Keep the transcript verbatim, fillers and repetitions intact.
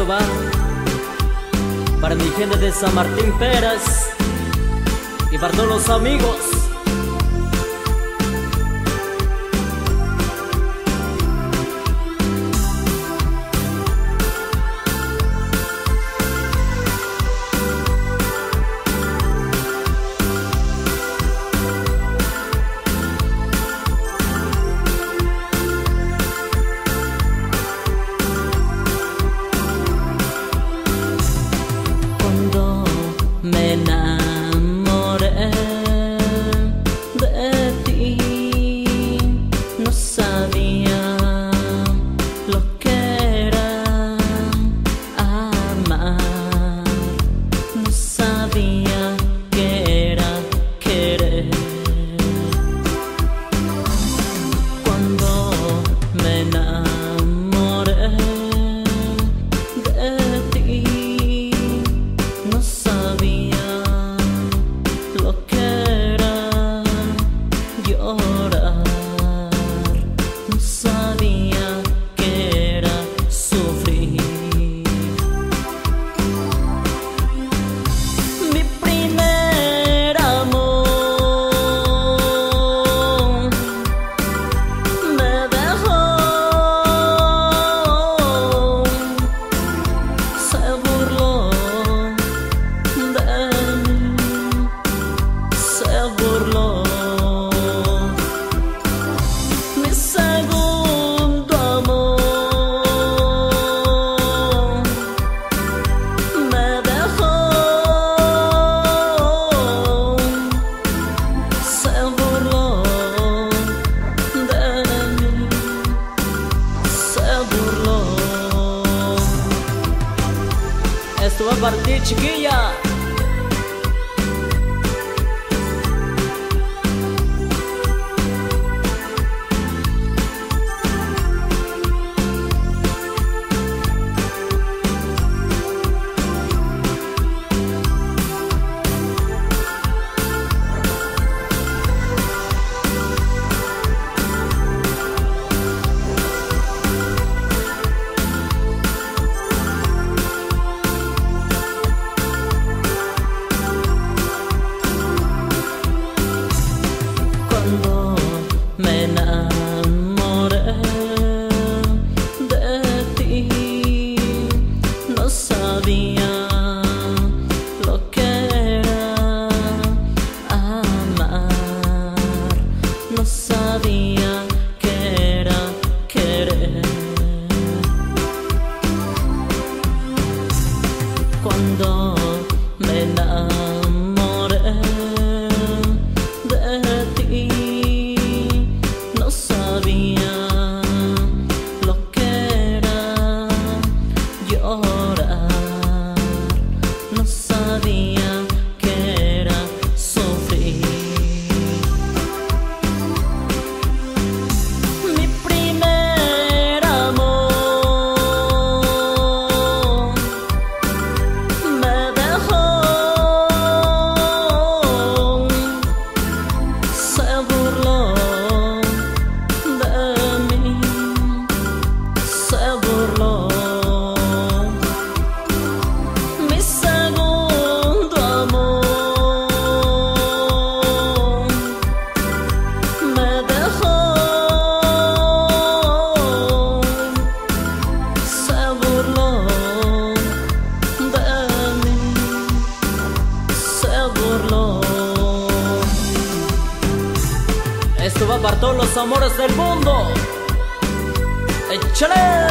va para mi gente de San Martín Peras y para todos los amigos. Me enamoré de ti, no sabía lo que era amar, no sabía que era querer. Cuando me enamoré de ti, no sabía lo que era llorar, no sabía que era sufrir. Mi primer amor me dejó, se burló de mí, se burló. Mi segundo amor me dejó, se burló de mí, se burló. Esto va para ti, chiquilla. Cuando me enamoré de ti, no sabía lo que era amar, no sabía que era querer. Cuando me enamoré de ti, no sabía lo que era llorar, no sabía que era sufrir. Mi primer amor me dejó, se burló de mí, se burló. Mi segundo amor me dejó, se burló de mí, se burló. Esto va para todos los amores del mundo. ¡Échale!